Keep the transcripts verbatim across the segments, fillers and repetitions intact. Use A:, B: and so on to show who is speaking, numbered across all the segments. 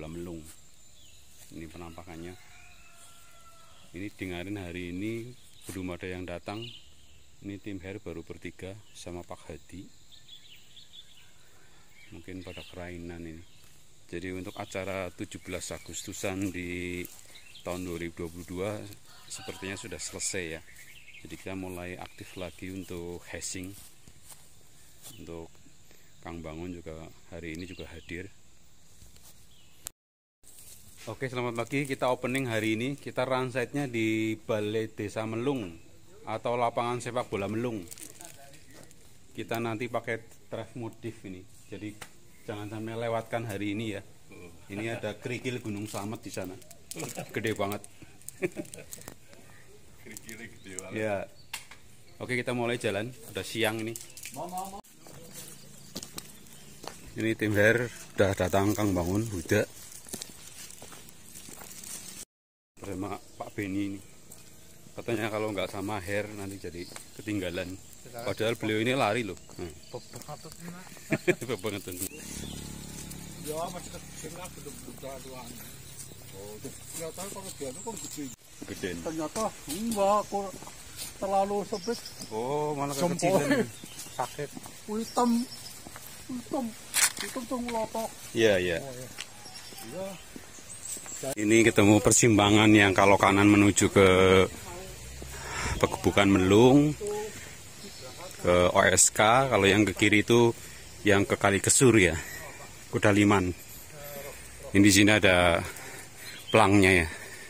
A: Melung. Ini penampakannya. Ini dengarin hari ini belum ada yang datang. Ini tim Her baru bertiga sama Pak Hadi. Mungkin pada kerainan ini. Jadi untuk acara tujuh belas Agustusan di tahun dua ribu dua puluh dua sepertinya sudah selesai ya. Jadi kita mulai aktif lagi untuk hashing. Untuk Kang Bangun juga hari ini juga hadir. Oke, selamat pagi. Kita opening hari ini. Kita run site-nya di Balai Desa Melung atau lapangan sepak bola Melung. Kita nanti pakai trek modif ini. Jadi jangan sampai lewatkan hari ini ya. Ini ada kerikil Gunung Slamet di sana. Gede banget. Kerikilnya gede banget. Ya. Oke, kita mulai jalan. Udah siang ini. Ini tim Her udah datang, Kang Bangun, Huda. Bersama Pak Beni ini. Katanya kalau nggak sama Her nanti jadi ketinggalan. Padahal beliau ini lari loh. Banget tuh.
B: Ya masih kecil lah, belum buka doang. Oh, ternyata kalau dia itu kan gede.
A: Gede.
B: Ternyata enggak, kok terlalu sempit.
A: Oh, malah kekecilan.
B: Sakit. Hitam, hitam, hitam tuh ngelotok.
A: Iya, iya.
B: Oh, ya. Ya.
A: Ini ketemu persimpangan yang kalau kanan menuju ke Pegebukan Melung, ke O S K, kalau yang ke kiri itu yang ke Kali Kesur ya, Kudaliman. Ini di sini ada pelangnya ya.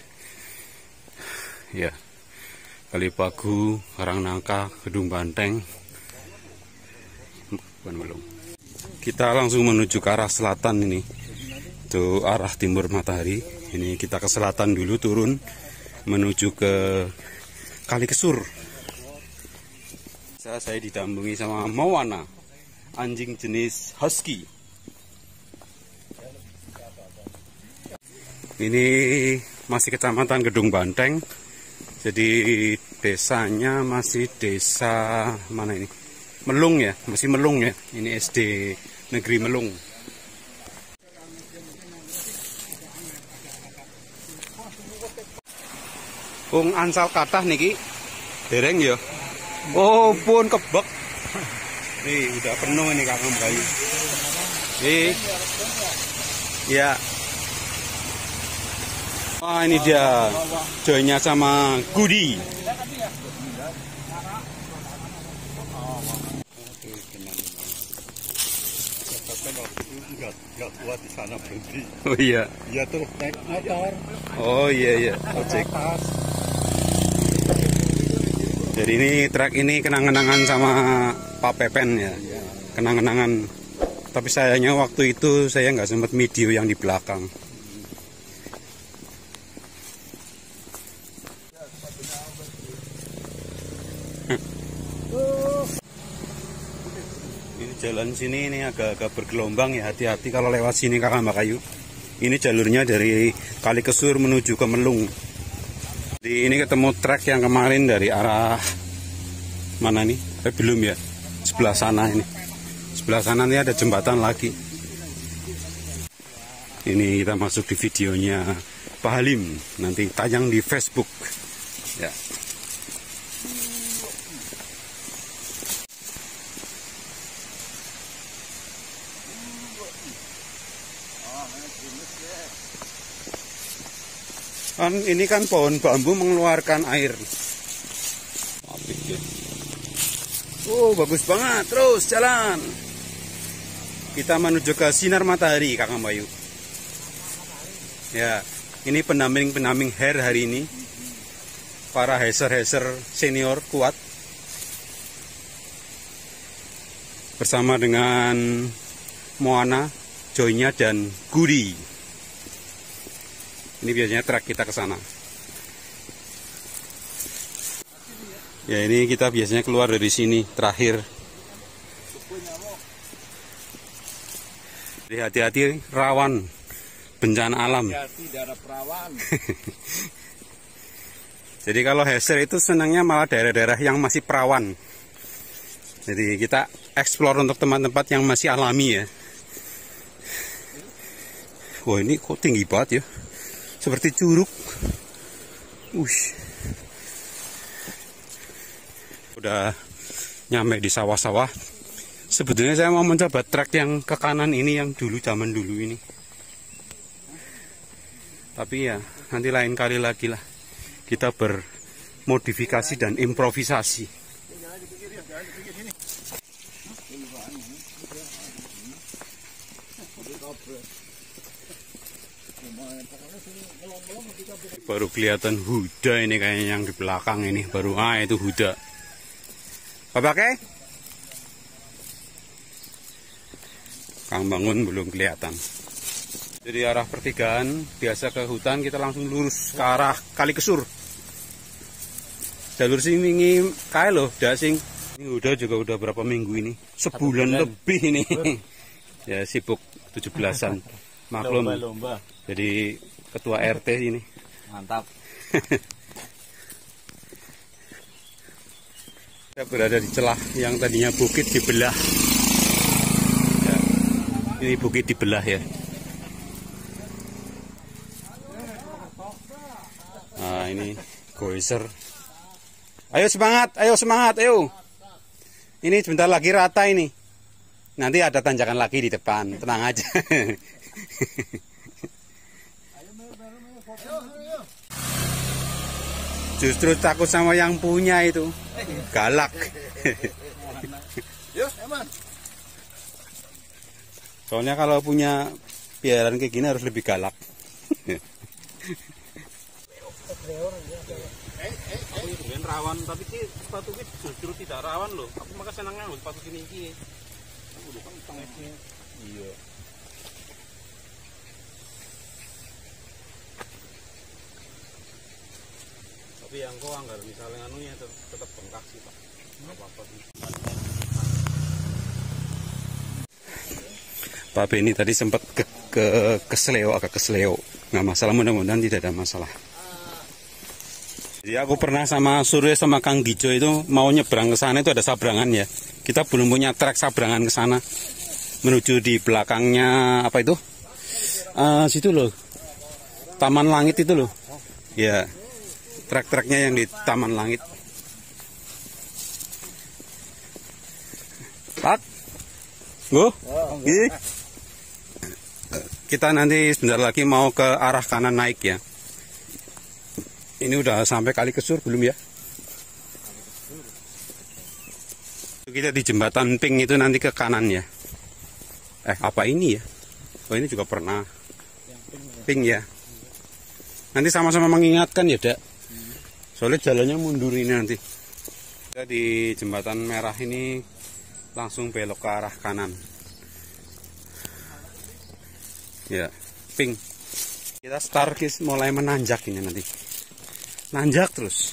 A: Ya. Kali Pagu, Karangnangka, Gedung Banteng, Pegebukan Melung. Kita langsung menuju ke arah selatan ini. Itu arah timur matahari. Ini kita ke selatan dulu, turun menuju ke Kali Kesur. Saya, saya didampingi sama Moana, anjing jenis husky. Ini masih kecamatan Gedung Banteng. Jadi desanya masih desa mana ini? Melung ya, masih Melung ya. Ini S D Negeri Melung. Wong ansal kathah niki dereng ya. Oh pun kebek. Nih udah penuh ini Kakang Bayu. Nih. Ya. Wah ini dia joinnya sama Gudi.
B: Enggak kuat di sana berhenti.
A: Oh iya.
B: Iya tuh naik motor.
A: Oh iya iya. Ojek. Jadi ini trek ini kenang-kenangan sama Pak Pepen ya, kenang-kenangan. Tapi sayangnya waktu itu saya nggak sempat video yang di belakang. Ini jalan sini ini agak-agak bergelombang ya, hati-hati kalau lewat sini Kakak Mbak Kayu. Ini jalurnya dari Kali Kesur menuju ke Melung. Di ini ketemu trek yang kemarin dari arah mana nih? Eh, belum ya. Sebelah sana ini. Sebelah sana ini ada jembatan lagi. Ini kita masuk di videonya Pak Halim. Nanti tayang di Facebook. Ya. Kan ini kan pohon bambu mengeluarkan air. Oh bagus banget, terus jalan. Kita menuju ke sinar matahari Kakang Bayu. Ya, ini pendamping-pendamping Her hari ini. Para haser-haser senior kuat. Bersama dengan Moana, Joynya dan Gudi. Ini biasanya trek kita ke sana. Ya ini kita biasanya keluar dari sini terakhir. Jadi hati-hati rawan bencana alam.
B: Hati-hati daerah perawan.
A: Jadi kalau haser itu senangnya malah daerah-daerah yang masih perawan. Jadi kita explore untuk tempat-tempat yang masih alami ya. Wah, ini kok tinggi banget ya. Seperti curug. Ush. Udah nyampe di sawah-sawah. Sebetulnya saya mau mencoba trek yang ke kanan ini, yang dulu zaman dulu ini. Tapi ya, nanti lain kali lagi lah. Kita bermodifikasi dan improvisasi. Baru kelihatan Huda ini kayaknya yang di belakang ini. Baru, ah itu Huda. Apa pakai? Kang Bangun belum kelihatan. Jadi arah pertigaan, biasa ke hutan kita langsung lurus ke arah Kali Kesur. Jalur sini kae loh, dasing. Ini udah juga udah berapa minggu ini? Sebulan lebih ini. Ya sibuk tujuh belasan. Maklum.
B: Lomba-lomba.
A: Jadi ketua R T ini.
B: Mantap.
A: Kita berada di celah yang tadinya bukit dibelah. Ya, ini bukit dibelah ya. Nah ini goiser. Ayo semangat, ayo semangat, ayo. Ini sebentar lagi rata ini. Nanti ada tanjakan lagi di depan, tenang aja. Justru takut sama yang punya itu, galak. Soalnya kalau punya piaraan kayak gini harus lebih galak.
C: Aku itu kan rawan, tapi sih sepatu ini justru tidak rawan loh. Aku maka senangnya loh sepatu ini iki. Aku dulu kan tengahnya. Iya. Tapi yang kau anggar misalnya anunya tetap bengkak sih Pak. Apa-apa sih.
A: Pak Beni tadi sempat ke, ke kesleo, agak kesleo. Nggak masalah, mudah-mudahan tidak ada masalah. Jadi aku pernah sama Surya sama Kang Gijo itu mau nyebrang ke sana, itu ada sabrangan ya. Kita belum punya trek sabrangan ke sana. Menuju di belakangnya apa itu? Uh, situ loh. Taman Langit itu loh. Ya. Trek-treknya yang di Taman Langit. Pak. Go. Gini. Kita nanti sebentar lagi mau ke arah kanan naik ya. Ini udah sampai Kali Kesur belum ya? Kita di jembatan Pink itu nanti ke kanan ya. Eh apa ini ya? Oh ini juga pernah. Pink ya. Nanti sama-sama mengingatkan ya, Dak. Soalnya jalannya mundur ini nanti. Kita di jembatan merah ini langsung belok ke arah kanan. Ya, Pink. Kita start guys, mulai menanjak ini nanti. Nanjak terus.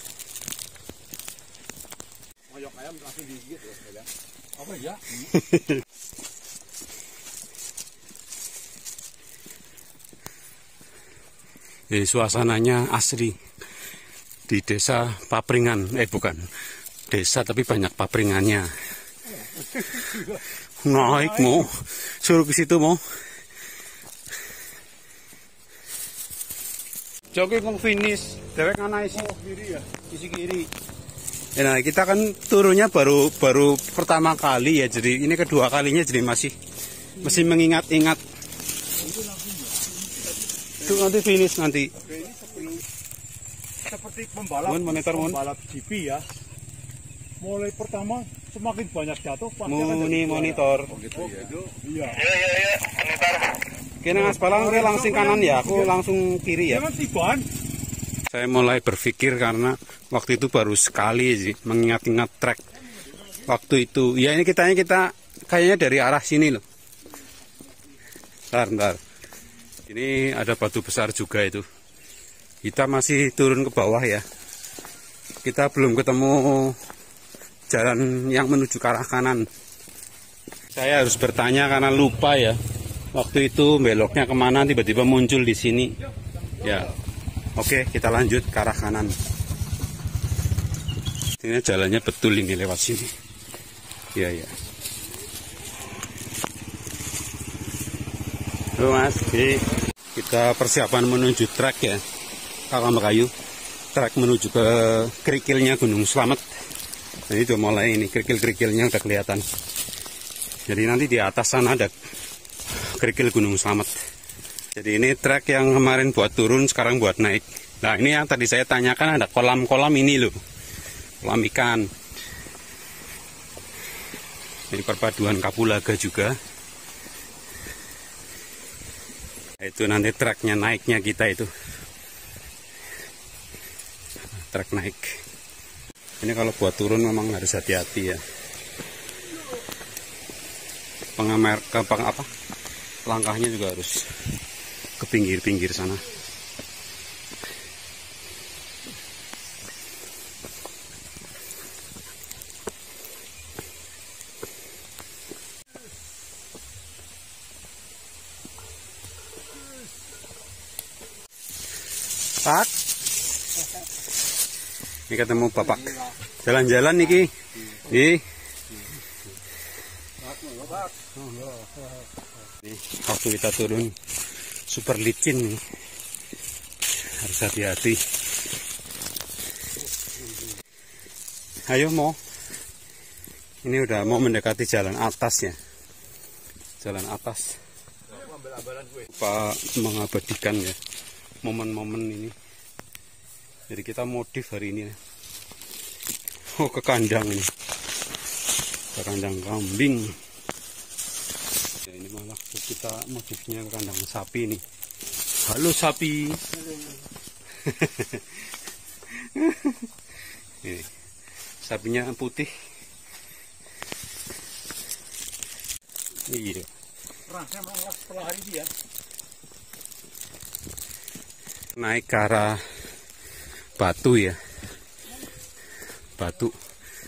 B: Moyok ayam langsung digigit ya. Apa ya?
A: Jadi suasananya asri di desa Papringan, eh bukan desa tapi banyak papringannya. Naik mau, suruh ke situ mau. Joki mau finish, dewek ana isi kiri ya, isi kiri. Ya, nah kita kan turunnya baru baru pertama kali ya, jadi ini kedua kalinya jadi masih masih mengingat-ingat. Itu nanti finish nanti.
B: Seperti pembalap,
A: Mon, monitor, mon.
B: pembalap G P ya. Mulai pertama semakin banyak jatuh, pasti
A: Muni monitor.
B: Oh, gitu, ya. Iya.
C: Iya iya iya, monitor.
A: Kena aspalan dia langsung kanan ya, aku langsung kiri ya.
B: Jangan tiban.
A: Saya mulai berpikir karena waktu itu baru sekali sih mengingat-ingat trek waktu itu. Ya ini kitanya kita kayaknya dari arah sini loh. Bentar, bentar. Ini ada batu besar juga itu. Kita masih turun ke bawah ya. Kita belum ketemu jalan yang menuju ke arah kanan. Saya harus bertanya karena lupa ya. Waktu itu beloknya kemana, tiba-tiba muncul di sini. Ya, oke kita lanjut ke arah kanan. Ini jalannya betul ini lewat sini. Ya ya. Halo Mas. Oke. Kita persiapan menuju trek ya, Kakak Mekayu. Trek menuju ke kerikilnya Gunung Slamet. Nah itu mulai ini, kerikil-kerikilnya udah kelihatan. Jadi nanti di atas sana ada kerikil Gunung Slamet. Jadi ini trek yang kemarin buat turun, sekarang buat naik. Nah ini yang tadi saya tanyakan, ada kolam-kolam ini loh, kolam ikan. Ini perpaduan kapulaga juga. Itu nanti treknya naiknya kita itu. Trek naik. Ini kalau buat turun memang harus hati-hati ya. Pengamer ke peng, apa? Langkahnya juga harus ke pinggir-pinggir sana. Pak, ini ketemu bapak jalan-jalan niki. Ih. Ini waktu kita turun super licin nih, harus hati-hati. Ayo mau, ini udah mau mendekati jalan atas ya, jalan atas. Pak mengabadikan ya momen-momen ini. Jadi kita modif hari ini. Oh, ke kandang ini. Ke kandang kambing. Ya, ini malah kita modifnya ke kandang sapi nih. Halo sapi. Ini, sapinya putih. Iya.
B: Rasanya malah setelah hari dia.
A: Naik ke arah batu ya, batu.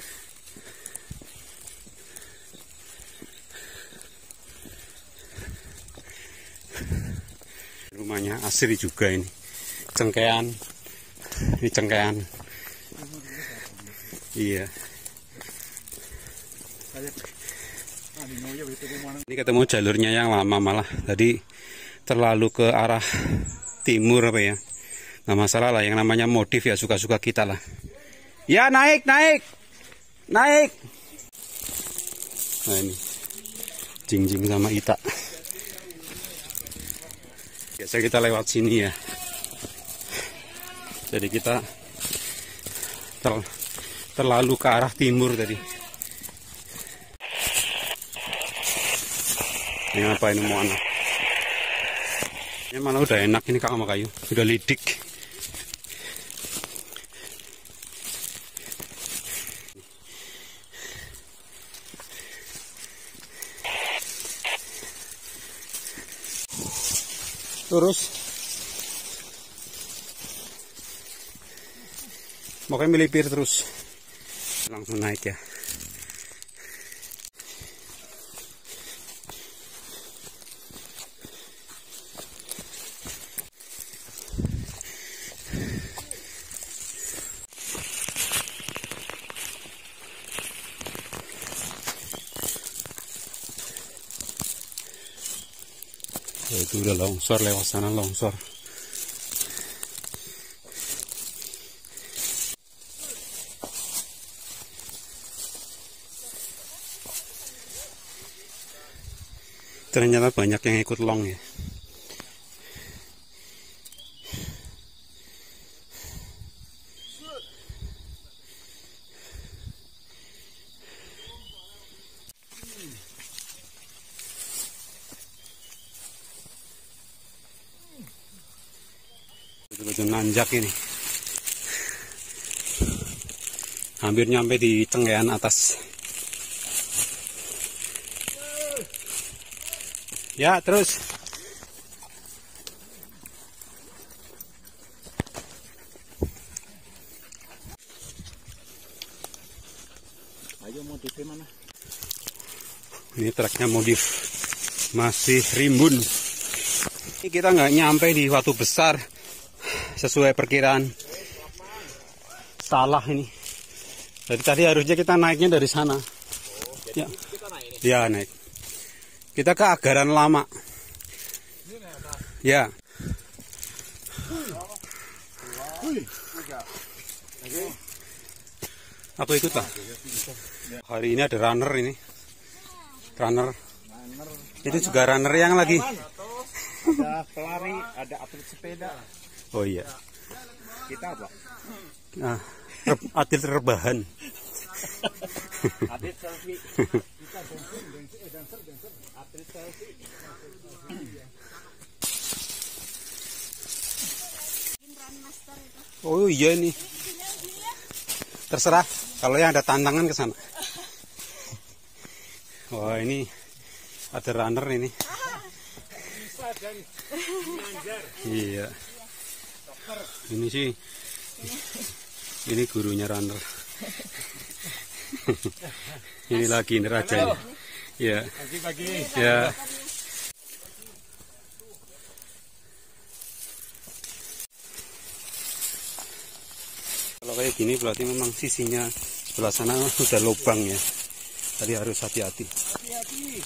A: Rumahnya asri juga ini, cengkean, ini cengkean. Iya. Ini ketemu jalurnya yang lama malah, tadi terlalu ke arah timur apa ya, nggak masalah lah, yang namanya modif ya suka-suka kita lah. Ya naik naik naik. Nah ini Jingjing sama Ita, biasa kita lewat sini ya, jadi kita ter, terlalu ke arah timur tadi. Ini apa ini mau anak? Ini malah udah enak ini Kak Mekayu, udah lidik. Terus pokoknya melipir terus, langsung naik ya. Itu udah longsor, lewat sana longsor. Ternyata banyak yang ikut long ya. Betul-betul nanjak ini, hampir nyampe di cengkean atas. Ya terus
B: ayo modifnya mana?
A: Ini truknya modif, masih rimbun. Ini kita nggak nyampe di Watu Besar sesuai perkiraan. Salah ini. Jadi tadi harusnya kita naiknya dari sana. Oh,
C: jadi
A: ya.
C: Kita naik ini.
A: Ya naik. Kita ke Agaran Lama. Ya. Aku ikut lah. Hari ini ada runner ini. Runner. Itu juga runner yang lagi.
B: Ada pelari, ada atlet sepeda.
A: Oh iya.
B: Kita apa?
A: Nah, atlet rebahan.
B: Atlet selfie. Kita dancer, dancer, atlet selfie.
A: Oh iya ini. Terserah. Kalau yang ada tantangan ke sana. Wah ini ada runner ini. Iya. Ini sih. Ini gurunya runner. Ini lagi ini rajanya. Ya.
B: Pagi-pagi.
A: Ya. Kalau kayak gini berarti memang sisinya sebelah sana sudah lubang ya. Tadi harus hati-hati.
B: Hati-hati.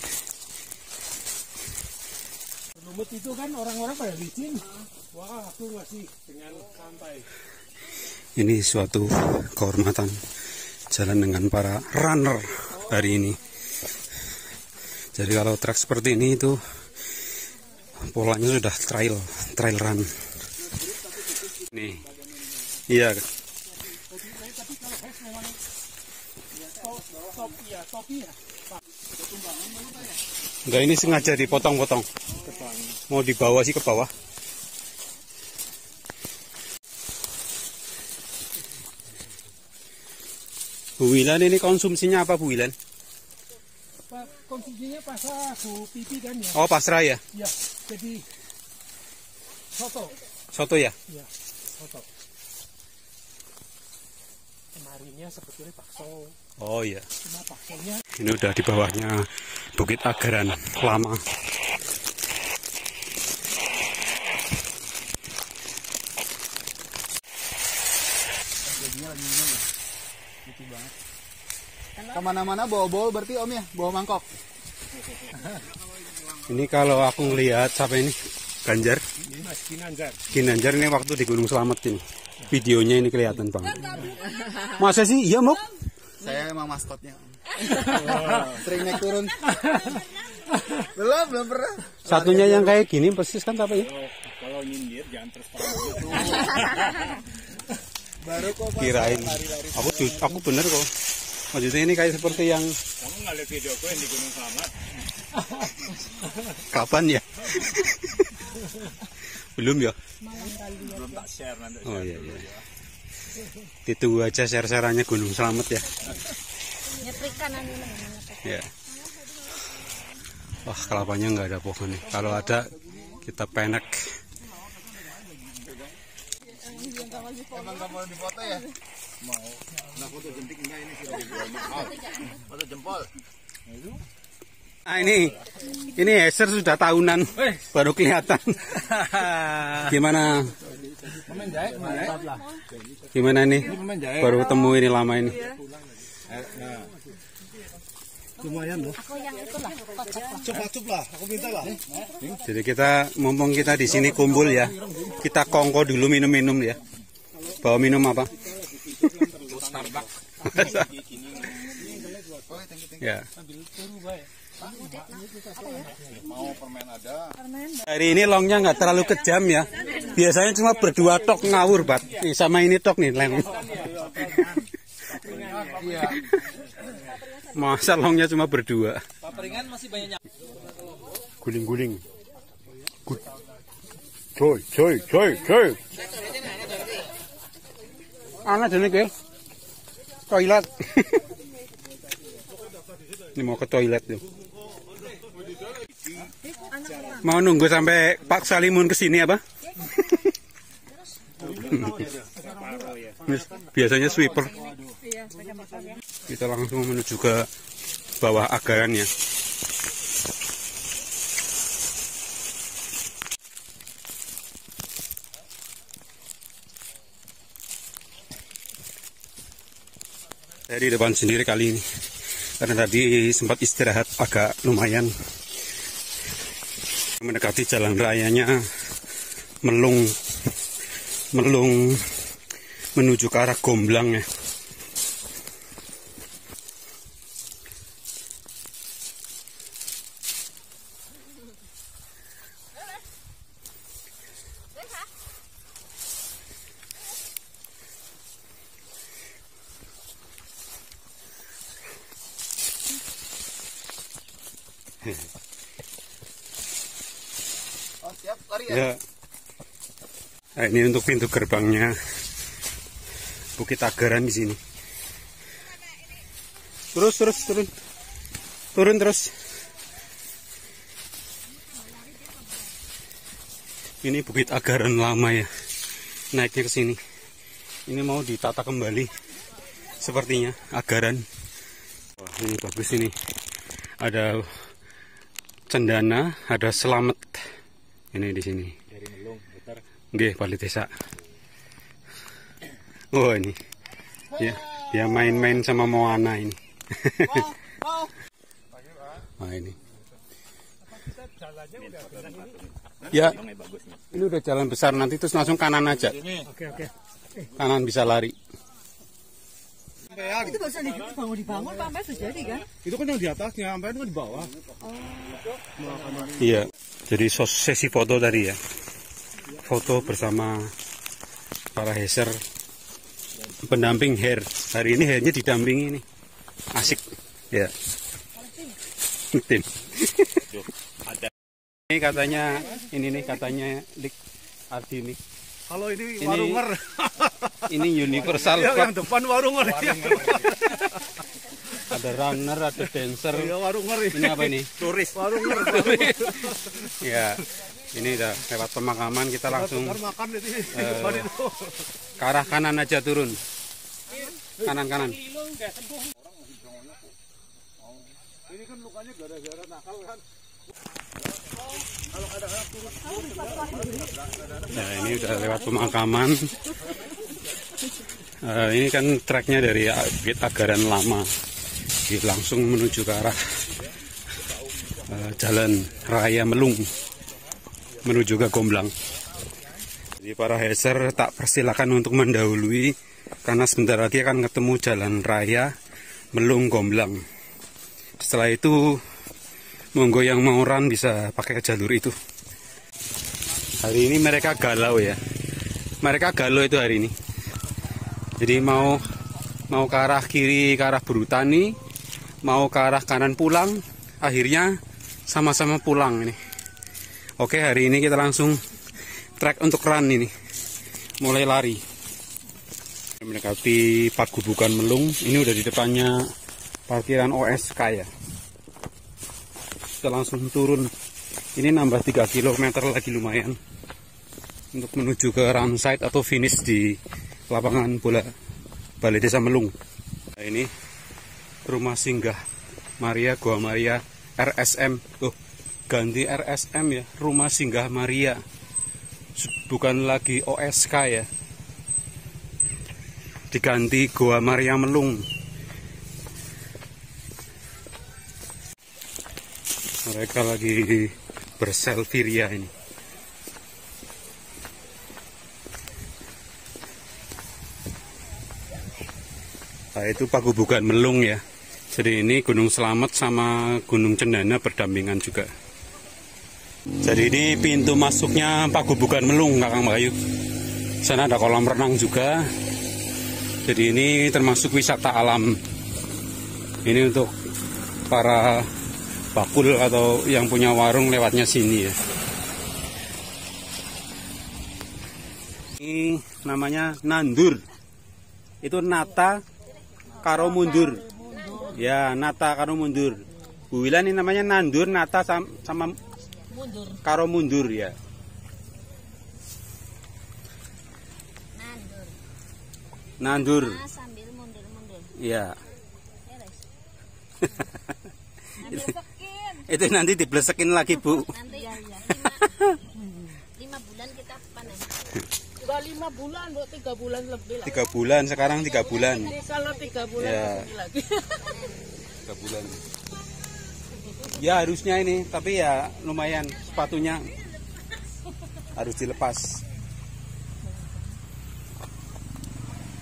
B: Lumut itu kan orang-orang pada licin. Wah, aku masih dengan santai.
A: Ini suatu kehormatan jalan dengan para runner hari ini. Jadi kalau trek seperti ini itu polanya sudah trail, trail run. Nih, iya. Enggak, ini sengaja dipotong-potong. Mau dibawa sih ke bawah. Bu Wilan ini konsumsinya apa Bu Wilan?
B: Konsumsinya pasrah Bu pipi kan ya?
A: Oh pasrah ya?
B: Ya, jadi soto.
A: Soto ya?
B: Ya, soto. Kemarinnya sebetulnya bakso.
A: Oh iya.
B: Cuma baksonya.
A: Ini udah di bawahnya Bukit Agaran lama.
B: Kemana-mana bawa bowl berarti Om ya, bawa mangkok.
A: Ini kalau aku ngelihat siapa ini? Ganjar.
B: Ini Mas Ginanjar.
A: Ginanjar ini waktu di Gunung Slamet ini. Videonya ini kelihatan banget. Masa sih? Iya, Mok?
D: Saya emang maskotnya. Sering naik turun. Belum, belum pernah.
A: Satunya yang kayak gini persis kan apa ya?
B: Kalau nyindir jangan terus
D: Baru kok Pak.
A: Kirain. Aku aku bener kok. Maksudnya ini kayak seperti yang
B: Kamu nggak lihat videoku yang di Gunung Slamet?
A: kapan ya? Belum ya?
B: Belum tak share nanti.
A: Oh iya iya. Ditunggu aja share-sharannya Gunung Slamet ya. Ya. Wah, kelapanya nggak ada pohon nih. Kalau ada kita penek.
D: Emang nggak mau difoto ya? Mau. Nah, foto jentik enggak ini sudah dibuat. Foto jempol.
A: Ah ini, ini Heser sudah tahunan, baru kelihatan. Gimana?
B: Pemain jahit, mantap lah.
A: Gimana nih?
B: Pemain jahit.
A: Baru ketemu ini lama ini.
B: Nah. Lumayan loh.
E: Aku yang itu lah, kocak lah.
B: Coba-coba lah, aku minta lah.
A: Jadi kita mumpung kita di sini kumpul ya, kita kongko dulu minum-minum ya. Bawa minum apa?
B: Starbucks.
A: Ya.
D: Mau permen ada.
A: Hari ini longnya nggak terlalu kejam ya. Biasanya cuma berdua tok ngawur, Bat. Nih, sama ini tok nih, leng. Masa longnya cuma berdua.
C: Paperingan masih banyak.
A: Guling-guling. Coy, coy, coy, coy. Anak jane ke toilet. Ini mau ke toilet tuh. Mau nunggu sampai Pak Salimun kesini apa? Biasanya sweeper. Kita langsung menuju ke bawah agarannya. Saya di depan sendiri kali ini karena tadi sempat istirahat agak lumayan. Mendekati jalan rayanya Melung Melung menuju ke arah Gomblang ya.
D: Oh, siap, lari ya.
A: Ya. Nah, ini untuk pintu gerbangnya Bukit Agaran di sini. Terus terus turun. Turun terus. Ini Bukit Agaran lama ya. Naiknya ke sini. Ini mau ditata kembali. Sepertinya Agaran. Wah, ini bagus ini. Ada cendana, ada selamet. Ini di sini.
C: Dari Melung, putar.
A: Nggih, Bali Desa. Oh ini. Ya, dia main-main sama Moana ini. Nah ini. Ya, ini udah jalan besar, nanti terus langsung kanan aja.
B: Oke, oke.
A: Kanan bisa lari.
E: Itu gak usah dibangun-dibangun, Pak Mas, sudah jadi kan?
B: Itu kan yang di atasnya, sampai itu kan di bawah.
A: Iya, jadi sesi foto tadi ya. Foto bersama para hazer pendamping hair. Hari ini hairnya didampingi nih. Asik. Ya. Tim. Ini katanya, ini nih katanya Dik Ardi nih.
B: Kalau ini,
A: Ini-
B: warunger.
A: Ini universal
B: Ya, yang
A: club.
B: depan warunger.
A: Ada runner, ada dancer.
B: Ya, warunger.
A: Ini apa ini?
B: Turis. Warunger.
A: Ya. Ini udah lewat pemakaman, kita langsung
B: Ntar makan itu di
A: Eh,
B: depan itu.
A: ke arah kanan aja turun. Kanan kanan.
B: Ini kan lukanya gara-gara nakal kan.
A: Nah ini udah lewat pemakaman. Eh, ini kan treknya dari Bukit Agaran lama, jadi langsung menuju ke arah eh, Jalan Raya Melung menuju ke Gomblang. Jadi para hazer tak persilakan untuk mendahului karena sebentar lagi akan ketemu Jalan Raya Melung Gomblang. Setelah itu monggo yang mau run bisa pakai jalur itu. Hari ini mereka galau ya. Mereka galau itu hari ini. Jadi mau mau ke arah kiri ke arah Brutani, mau ke arah kanan pulang, akhirnya sama-sama pulang ini. Oke, hari ini kita langsung trek untuk run ini. Mulai lari. Mendekati Pagubukan Melung, ini udah di depannya parkiran O S K ya. Kita langsung turun. Ini nambah tiga kilometer lagi lumayan untuk menuju ke run site atau finish di lapangan bola Balai Desa Melung. Nah, ini rumah singgah Maria Goa Maria R S M. Oh, ganti R S M ya, rumah singgah Maria. Bukan lagi O S K ya. Diganti Goa Maria Melung. Mereka lagi berselfie ria ini. Nah, itu Pagubukan Melung ya. Jadi ini Gunung Slamet sama Gunung Cendana berdampingan juga. Jadi ini pintu masuknya Pagubukan Melung, Kakang Bayu. Sana ada kolam renang juga. Jadi ini termasuk wisata alam. Ini untuk para bakul atau yang punya warung lewatnya sini ya. Ini namanya nandur. Itu nata karo mundur. Ya, nata karo mundur. Bu Wilan ini namanya nandur, nata sama, sama
E: Mundur.
A: karo mundur ya.
F: Nandur.
A: Nandur.
F: Nah, sambil mundur-mundur.
A: Ya.
F: Beres. Ambil sekin.
A: Itu nanti diblesekin lagi, Bu.
F: Nanti ya, ya. Lima, lima bulan kita panen.
E: Enggak lima bulan, bu, tiga bulan lebih lah.
A: Tiga bulan, sekarang tiga bulan.
E: Jadi kalau tiga bulan
A: Ya.
E: lebih lagi.
A: Tiga bulan. Ya harusnya ini, tapi ya lumayan sepatunya harus dilepas.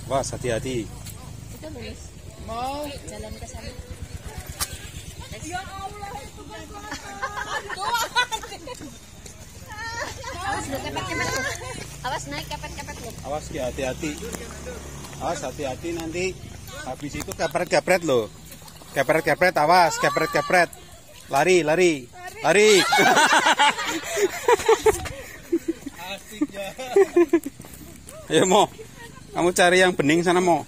A: Was, hati-hati.
F: Itu lulus.
B: Mau.
F: Jalan ke sana.
E: Ya Allah, itu kan
F: Awas lu kepet-kepet lu. Awas naik kepet-kepet lu.
A: Awas ya, hati-hati. Awas, hati-hati nanti. Habis itu kepret-kepret loh. Kepret-kepret, awas, kepret-kepret. Lari, lari. Lari.
B: Asik ya.
A: Ayo Mo, kamu cari yang bening sana Mo.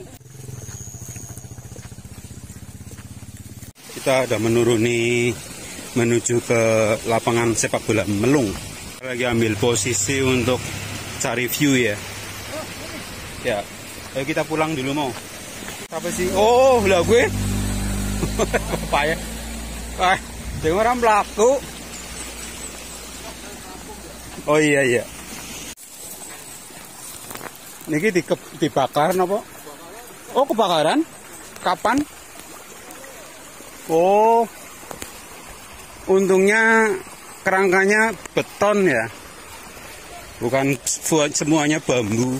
A: Kita udah menuruni menuju ke lapangan sepak bola Melung. Kita lagi ambil posisi untuk cari view ya. Ya, ayo kita pulang dulu Mo. Apa sih? Oh, lah gue. Apa ya? Wah, dengar orang pelaku. Oh iya iya. Niki di dibakar napa? Oh, kebakaran? Kapan? Oh. Untungnya kerangkanya beton ya. Bukan semuanya bambu.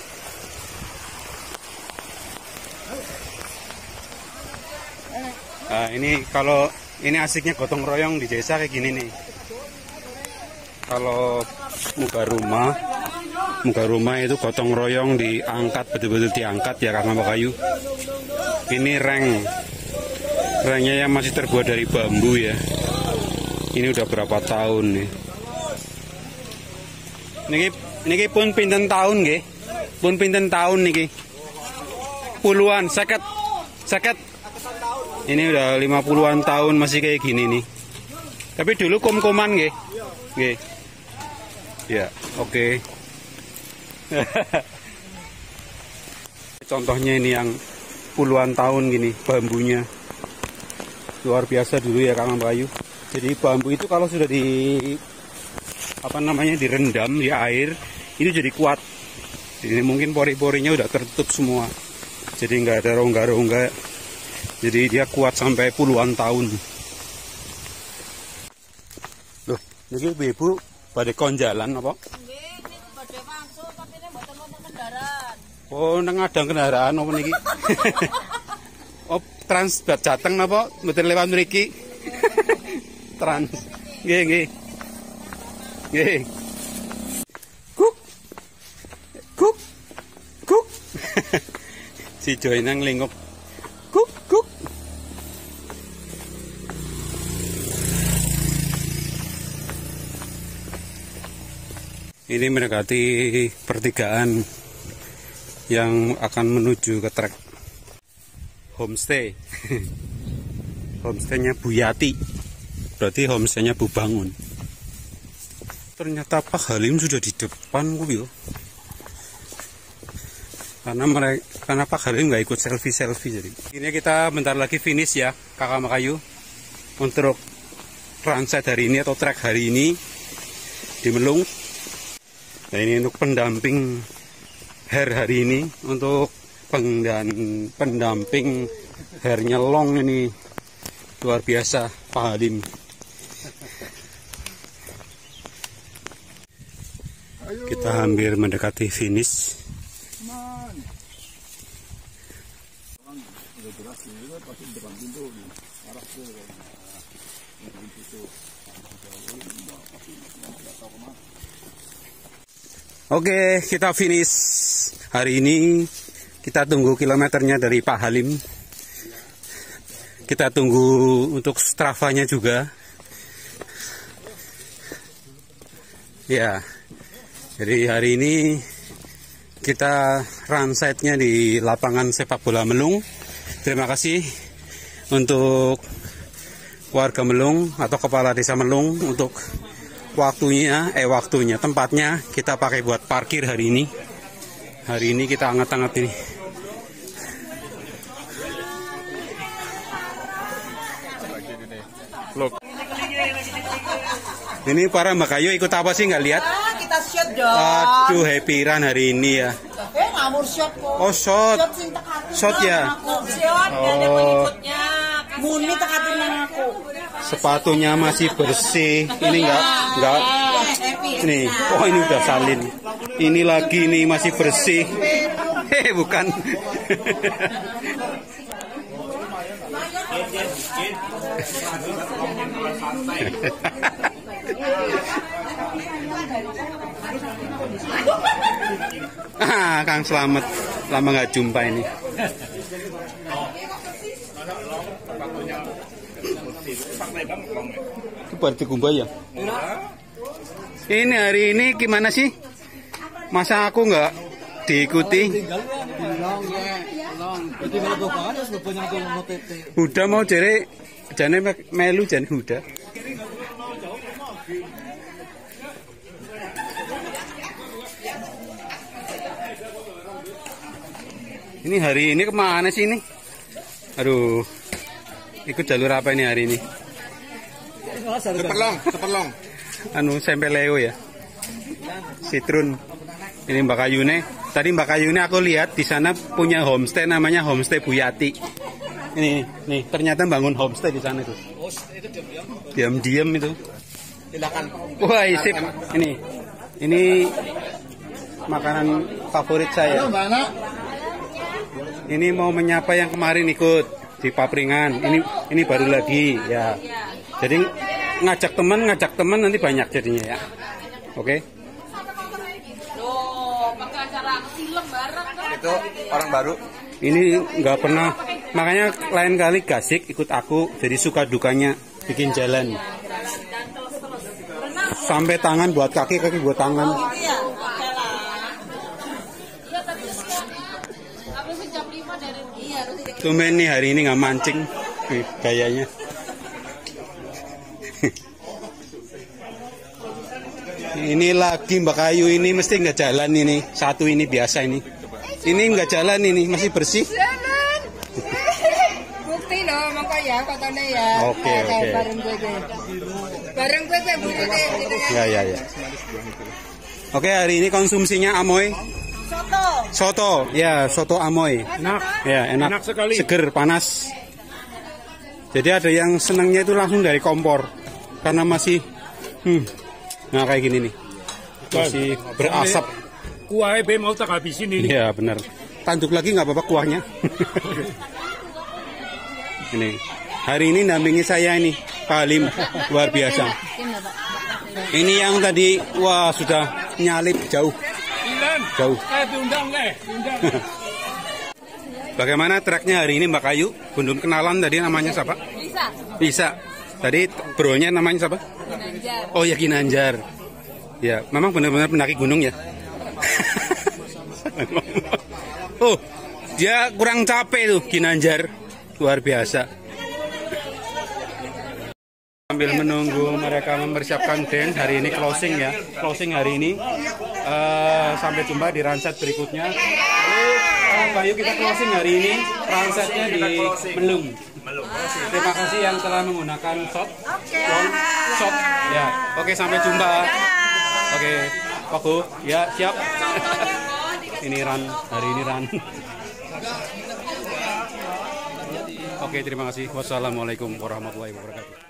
A: Nah, ini kalau ini asiknya gotong royong di desa kayak gini nih. Kalau muka rumah, muka rumah itu gotong royong diangkat, betul-betul diangkat ya karena kayu. Ini reng, rengnya yang masih terbuat dari bambu ya. Ini udah berapa tahun nih? Niki, niki pun pinten tahun nggih? Pun pinten tahun niki? Puluhan, seket, seket. Ini udah lima puluhan tahun masih kayak gini nih. Tapi dulu kom-koman nggih. Nggih. Ya, oke. Okay. Contohnya ini yang puluhan tahun gini bambunya. Luar biasa dulu ya Kang Bayu. Jadi bambu itu kalau sudah di apa namanya direndam di air, itu jadi kuat. Ini mungkin pori-porinya udah tertutup semua. Jadi nggak ada rongga-rongga. Jadi dia kuat sampai puluhan tahun. Loh, ini ibu pada konjalan apa?
E: Nggih, niku badhe masuk tapi nek mboten wonten kendaraan.
A: Oh, nang ada kendaraan apa niki? Oh, trans Jateng napa? Mboten lewat mriki. Trans. Nggih, nggih. Nggih. Kuk. Kuk. Kuk. Si Joy nang lingkup. Kuk, kuk. Ini mendekati pertigaan yang akan menuju ke trek homestay. Homestaynya Bu Yati. Berarti homestaynya Bu Bangun. Ternyata Pak Halim sudah di depan kok. Karena mereka, karena Pak Halim nggak ikut selfie-selfie jadi. Ini kita bentar lagi finish ya, Kakak Makayu. Untuk transit hari ini atau trek hari ini di Melung. Nah ini untuk pendamping Her hari ini, untuk pengdan, pendamping Her Nyelong ini luar biasa Pak Halim. Kita hampir mendekati finish. Oke, kita finish hari ini. Kita tunggu kilometernya dari Pak Halim. Kita tunggu untuk Strava-nya juga. Ya, jadi hari ini kita run site-nya di lapangan sepak bola Melung. Terima kasih untuk warga Melung atau kepala desa Melung untuk waktunya, eh waktunya, tempatnya kita pakai buat parkir hari ini. Hari ini kita anget-anget ini. Loh. Ini para Mbak Kayu ikut apa sih nggak lihat?
E: Ah, kita shot dong.
A: Aduh, happy run hari ini ya.
E: Eh, ngamur shot kok.
A: Oh, shot.
E: Shot sing tekatin.
A: Shot ya?
E: Shot,
A: Oh.
E: ada pengikutnya. Muni tekatin nang aku.
A: Sepatunya masih bersih. Ini enggak enggak
E: Happy.
A: nih. Oh, ini udah salin. Ini lagi nih masih bersih. Eh, bukan. Ah, Kang Slamet, lama nggak jumpa ini. Itu berarti kumbah ya? Ini hari ini gimana sih? Masa aku nggak diikuti? Udah mau jere, jane melu jane udah. Ini hari ini kemana sih ini? Aduh, ikut jalur apa ini hari ini?
D: Teperlong, teperlong.
A: Anu sampai Leo ya, Citrun. Ini Mbak Kayune. Tadi Mbak Kayune aku lihat di sana punya homestay namanya Homestay Buyati. Ini, nih ternyata bangun homestay di sana itu. Diam-diam itu.
D: Silakan.
A: Wah, isip. Ini, ini makanan favorit saya. Ini mau menyapa yang kemarin ikut di Papringan. Ini, ini baru lagi ya. Jadi ngajak teman, ngajak teman nanti banyak jadinya ya. Oke.
D: Itu orang baru.
A: Ini nggak pernah, makanya lain kali Gasik ikut aku, jadi suka dukanya bikin jalan. Sampai tangan buat kaki, kaki buat tangan. Tumben nih hari ini nggak mancing, nih, gayanya. Ini lagi Mbak Kayu ini mesti nggak jalan ini, satu ini biasa ini. Ini nggak jalan ini, masih bersih.
E: Jalan. Bukti loh, makanya katanya ya.
A: Oke, oke.
E: Bareng gue gue. Bareng gue gue bukti gitu kan.
A: Ya, ya, ya. Oke, hari ini konsumsinya amoy.
E: Soto.
A: Soto, ya, soto amoy.
C: Enak.
A: Ya, enak.
C: Enak sekali.
A: Seger, panas. Jadi ada yang senangnya itu langsung dari kompor. Karena masih, hmm, nah kayak gini nih. Masih berasap.
C: Kuahnya be mau tak habisin ini.
A: Iya, benar. Tanduk lagi nggak apa-apa kuahnya. Ini. Hari ini dampingi saya ini, Pak Halim. Luar biasa. Ini yang tadi, wah sudah nyalip jauh. Jauh.
C: Eh, diundang eh, diundang.
A: Bagaimana treknya hari ini Mbak Kayu? Belum kenalan tadi namanya siapa?
E: Bisa.
A: Bisa. Tadi bronya namanya siapa?
E: Ginanjar.
A: Oh ya Ginanjar. Ya, memang benar-benar pendaki gunung ya. Oh, dia kurang capek tuh Ginanjar. Luar biasa. Sambil menunggu mereka mempersiapkan dance, hari ini closing ya. Closing hari ini. Uh, sampai jumpa di ranset berikutnya. Uh, Bayu kita closing hari ini. Ransetnya di Melung. Terima kasih yang telah menggunakan shot. Long shot. Ya, oke sampai jumpa. Oke, Paku. Ya, siap. Ini Ran, hari ini Ran. Oke, terima kasih. Wassalamualaikum warahmatullahi wabarakatuh.